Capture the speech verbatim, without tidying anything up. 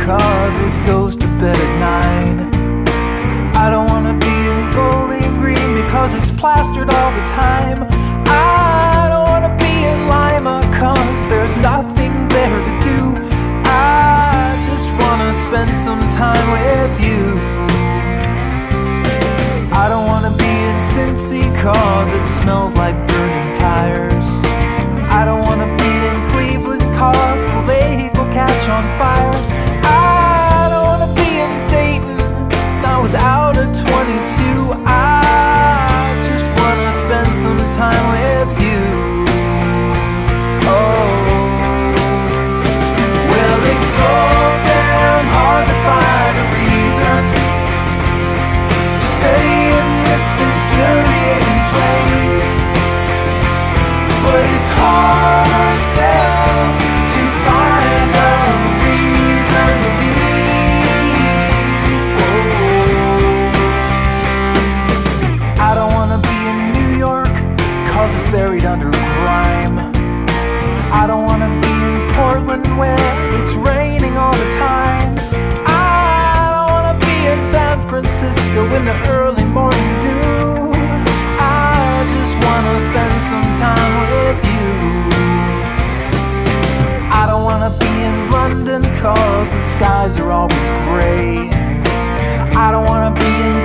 cause it goes to bed at nine. I don't wanna be in Bowling Green because it's plastered all the time. I don't wanna be in Lima cause there's nothing there to do. I just wanna spend some time with you. I don't wanna be in Cincy cause it smells like burning tires. I don't wanna be in Cleveland cause the lake will catch on fire. I don't wanna be in Dayton, not without a twenty-two. I just wanna spend some time with you. Oh, well, it's so damn hard to find a reason to stay in this infuriating place, but it's harder still to find a reason to leave. Oh. I don't wanna be in New York cause it's buried under grime. I don't wanna be in Portland where it's raining all the time. I don't wanna be in San Francisco in the early morning dew. I just wanna spend some time with you. I don't wanna be in London cause the skies are always gray. I don't wanna be in